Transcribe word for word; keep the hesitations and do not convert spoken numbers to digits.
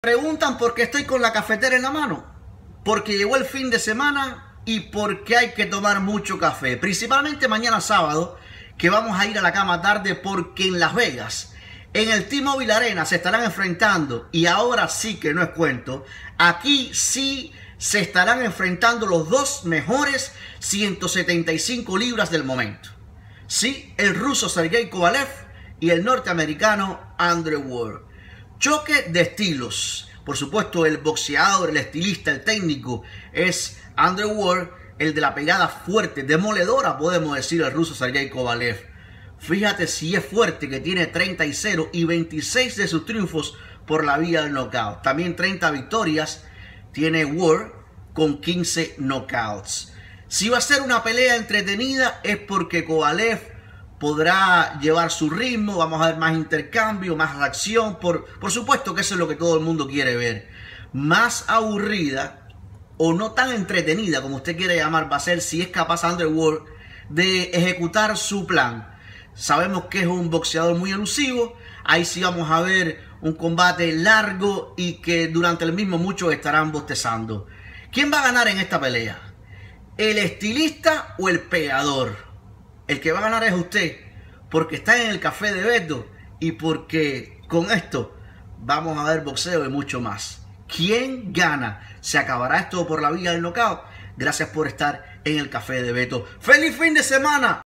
Preguntan por qué estoy con la cafetera en la mano. Porque llegó el fin de semana y porque hay que tomar mucho café. Principalmente mañana sábado, que vamos a ir a la cama tarde, porque en Las Vegas, en el T-Mobile Arena, se estarán enfrentando, y ahora sí que no es cuento, aquí sí se estarán enfrentando los dos mejores ciento setenta y cinco libras del momento. Sí, el ruso Sergey Kovalev y el norteamericano Andre Ward. Choque de estilos. Por supuesto, el boxeador, el estilista, el técnico es Andre Ward, el de la pegada fuerte, demoledora, podemos decir, el ruso Sergey Kovalev. Fíjate si es fuerte, que tiene treinta y cero y veintiséis de sus triunfos por la vía del knockout. También treinta victorias tiene Ward con quince knockouts. Si va a ser una pelea entretenida es porque Kovalev podrá llevar su ritmo, vamos a ver más intercambio, más acción, por, por supuesto que eso es lo que todo el mundo quiere ver. Más aburrida o no tan entretenida, como usted quiere llamar, va a ser si es capaz Andre Ward de ejecutar su plan. Sabemos que es un boxeador muy elusivo, ahí sí vamos a ver un combate largo y que durante el mismo muchos estarán bostezando. ¿Quién va a ganar en esta pelea? ¿El estilista o el pegador? El que va a ganar es usted, porque está en el café de Beto y porque con esto vamos a ver boxeo y mucho más. ¿Quién gana? ¿Se acabará esto por la vía del knockout? Gracias por estar en el café de Beto. ¡Feliz fin de semana!